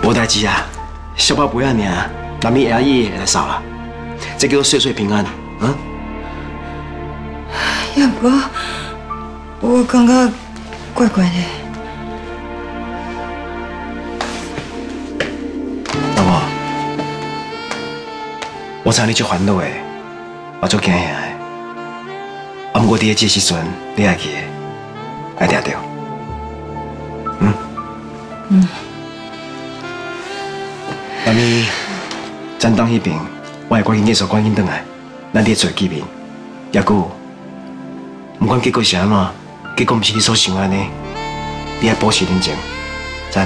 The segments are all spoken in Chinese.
无代志啊，小宝贝仔尔，南面阿姨会来扫啦，这叫岁岁平安，啊？ 也不过，我感觉怪怪的。 老婆，我知你足烦恼的，我足惊吓的。啊，不过伫这时阵，你爱记的，爱听着。阿咪，咱当迄边，我会赶紧结束，赶紧转来，咱伫做见面。也久，不管结果是安怎，结果不是你所想安尼，你爱保持冷静，知？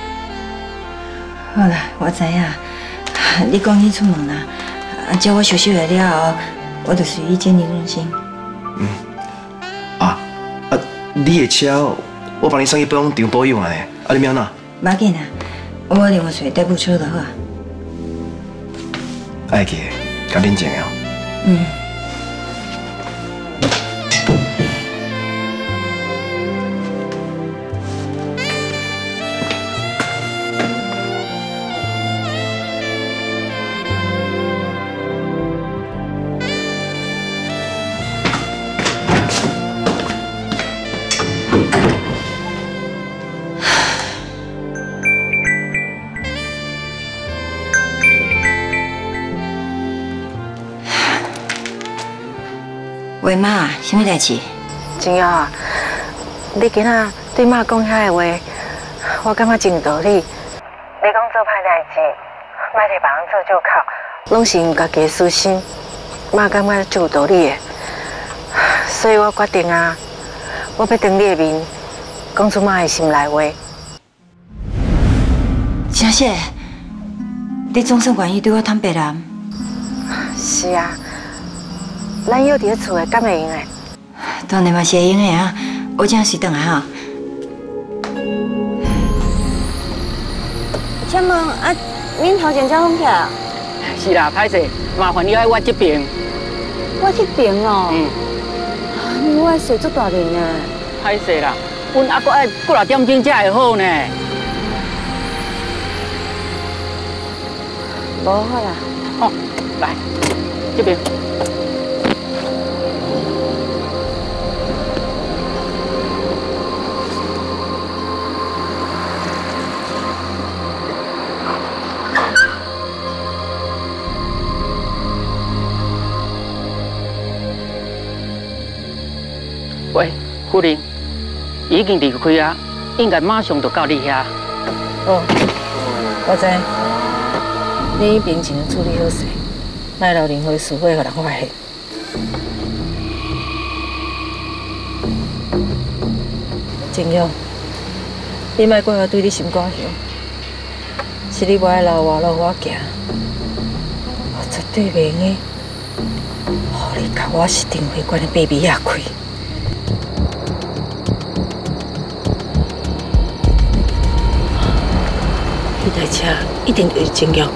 好啦，我知影。你讲你出门啦，叫我休息下了后，我就随意见你任性。 你的车，我帮你送去保养厂保养啊呢，啊你免哪？ 无要紧啊，我另外找代步车就好啊。 爱记，较冷静哦。喂妈，什么代志？ 真瑶啊，你今仔对妈讲遐个话，我感觉真有道理。你讲做歹代志，莫替别人做借口，拢是因家己的私心。妈感觉就有道理的，所以我决定啊，我要当你的面，讲出妈的心内话。 真实，你总算愿意对我坦白啦？ 是啊。咱约伫咧厝的，敢会用的？ 当然嘛是会用的啊！我这样随转来哈。请问啊，恁头前交风票？ 是啦，歹势，麻烦你爱我这边。 我这边哦。我的水足大点呢。 歹势啦，阮还阁爱过6点钟才会好呢。 无好啦。 哦，来这边。喂，夫人，已经离开啊，应该马上就到你遐。 哦，我知，你已经处理好势，莫留任何事会互人发现。静瑶，你莫怪我对你心肝凶，是你无爱留我行，我绝对袂用，互你甲我是订会馆的秘密开。迄台车一定就是静瑶。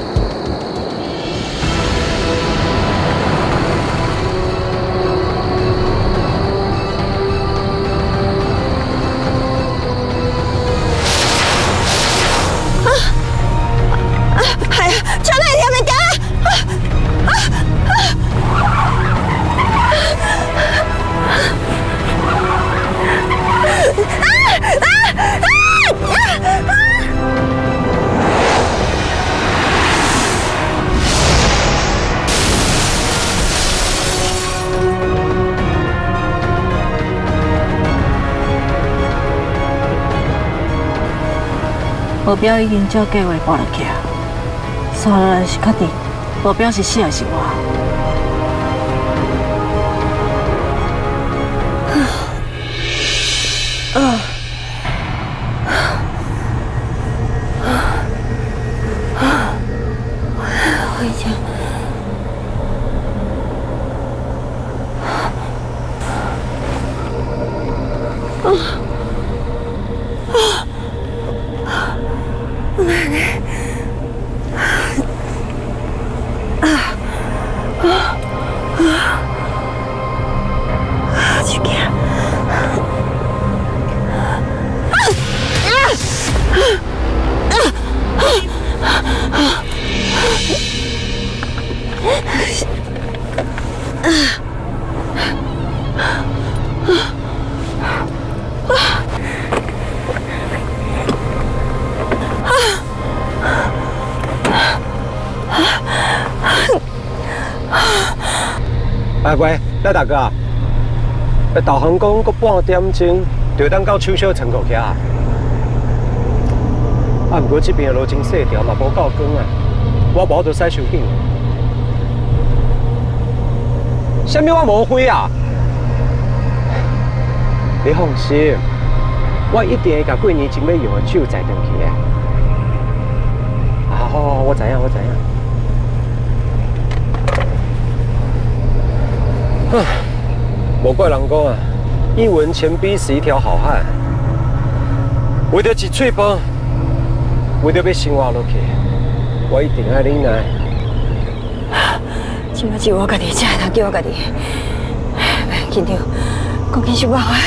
目标已经照计划搬落去啊，所以是确定目标是死还是活？ 回家。 哎喂，赖大哥啊，导航讲搁半点钟就当到手小村口徛。啊，不过这边的路真细条，嘛无够光啊，我无就使收紧。啥物我无灰啊？你放心，我一定会把过年前要用的酒载回去的。啊，好，我知影，我知影。无怪人讲啊，一文钱币是一条好汉。为着一嘴饭，为着要生活落去，我一定爱忍耐。 即摆只有我家己，才会当叫我家己。紧张，讲紧想办法。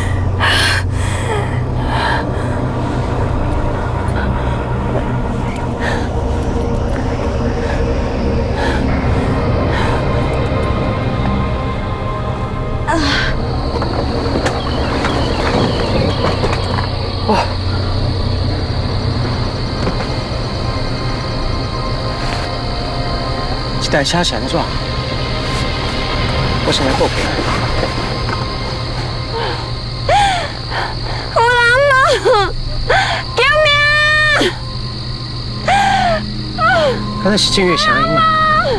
哇！这台车是安怎？我先来报警。 有人吗？救命！ 刚才是静月声音嘛？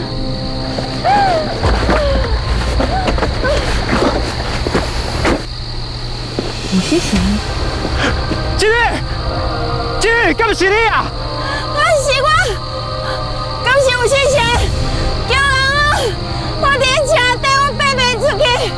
有些声音。 静月，静月，敢是你啊？ 是我，敢是有些声？救人啊！我伫车底，我爬袂出去。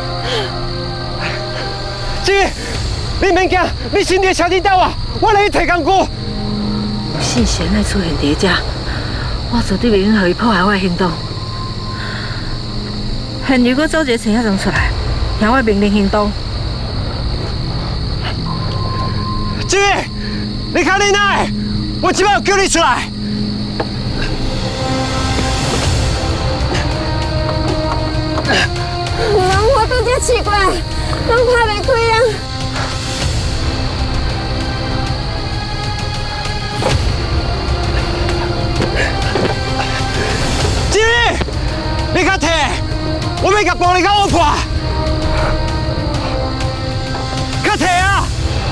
静月，你免惊，你先伫车顶等我来去提工具。 有信息爱出现伫遮，我绝对袂允许伊破坏我的行动。现如果组一个陈遐人出来，听我命令行动。 静月，你较忍耐，我即摆要叫你出来。 人我拄则奇怪，人拍袂开啊！ 静月，你较摕，我要甲玻璃甲我破。较摕啊！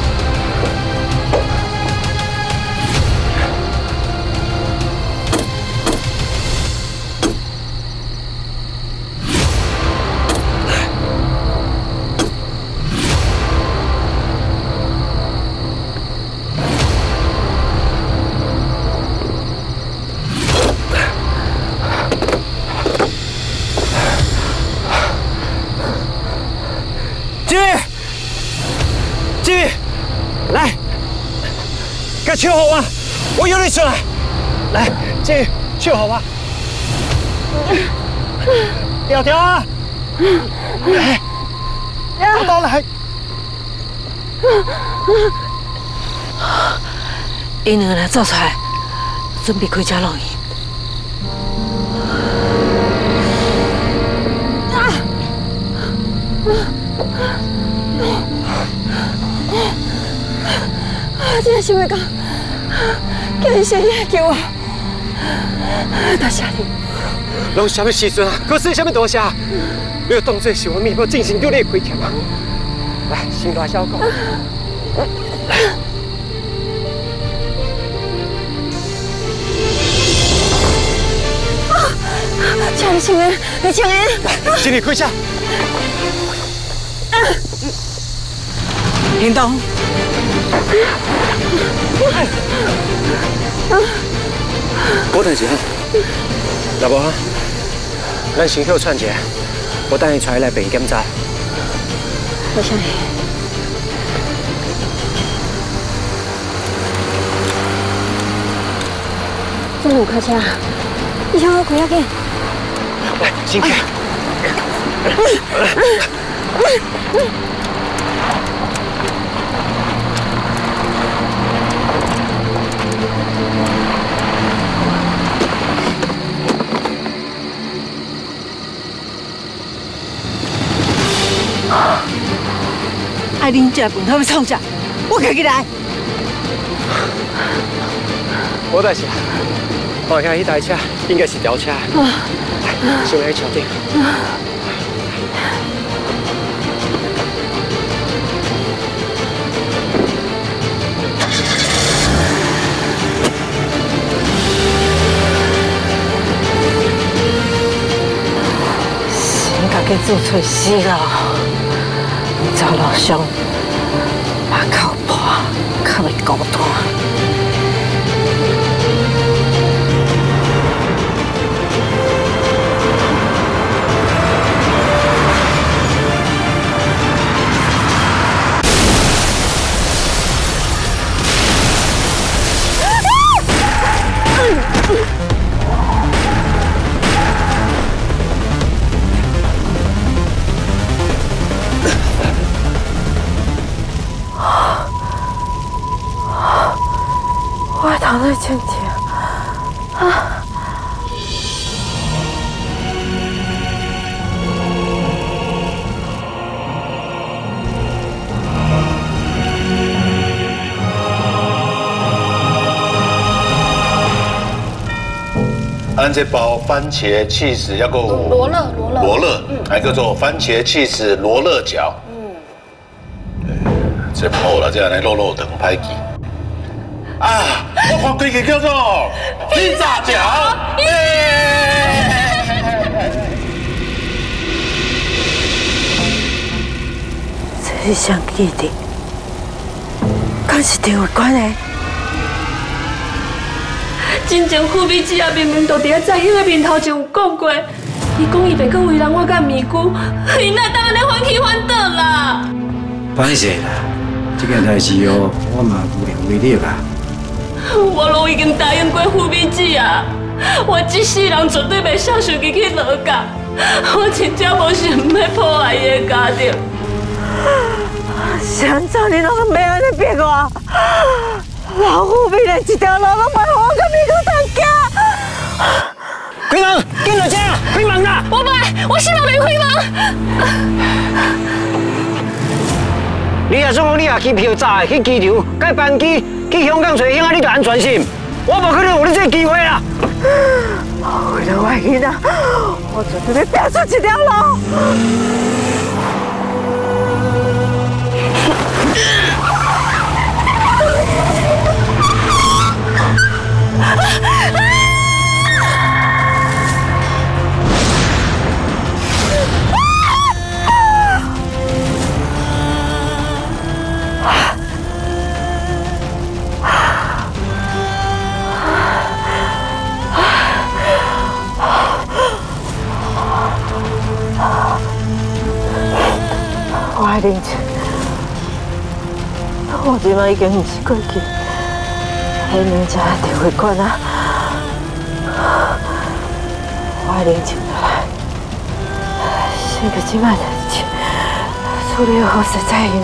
静月，来，甲手互我摇你出来。来，静月，手互我。条条啊！来，我倒来。 因两个人走出来，准备开车录音。我真想要讲，叫你谢谢救我，多谢你。 拢什么时阵啊？可是什么多谢？你要当作是我面部进行对你的亏欠啊！来，先大声讲。 叫你请人，你请人。 来，先你开车。 行动。 无代志啊，若无，咱先休喘者，我等伊带来病检查。 多谢你。真有开车，你请我开要紧。 来，先开。 爱啉这饭，他们创啥？我家己来。 无代志啊，我看迄台车应该是吊车。来，先来桥顶。 自找死路，走路上把口破，较袂孤单。我头在真痛啊！ 咱这包番茄起司还有罗勒，还叫做番茄起司罗勒饺。这好啦，这样来肉肉等歹记。啊，我看规个叫做披萨饺。 这是谁记的？敢是陈慧官的？ 真正副秘书啊，明明就伫咧在迄个面头前有讲过，伊讲伊袂去为难我甲咪姑，伊哪当安尼反起反倒啦？ 歹势啦，这件代志哦，我嘛无能为力啦。 我都已经答应过副秘书啊，我一世人绝对袂少受伊去落架，我真正无想要破坏伊的家庭。 谁叫你拢袂安尼逼我？老虎面的一条路拢袂互我甲咪姑通行。 开门，紧落车，开门啦！ 我袂，我希望袂开门。 你若说你也去票炸去机场，改班机去香港找兄仔，你就安全心。我无可能有你这个机会啦。 为了我囡仔，我绝对要拼出一条路。我爱玲姐，我今麦已经不是过去，迄年才陈慧官啊！我爱玲姐来，先把今麦代志处理好势再用。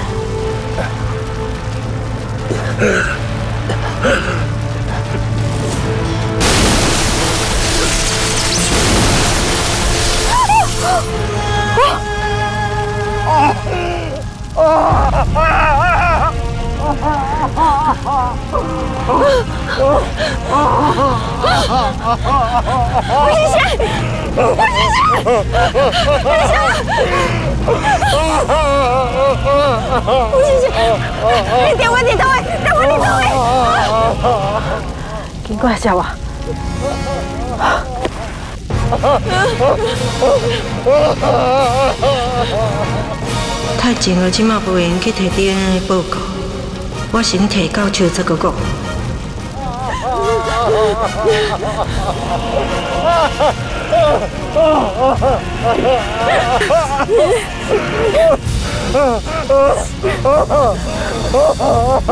吴先生，吴先生，吴先生，你电话你倒位，电话你倒位， 经过下我。 太前了，即马无闲去摕 DNA 报告，我先摕到手再个讲。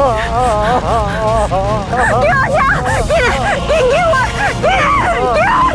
叫我车，紧，紧叫我，紧，叫我。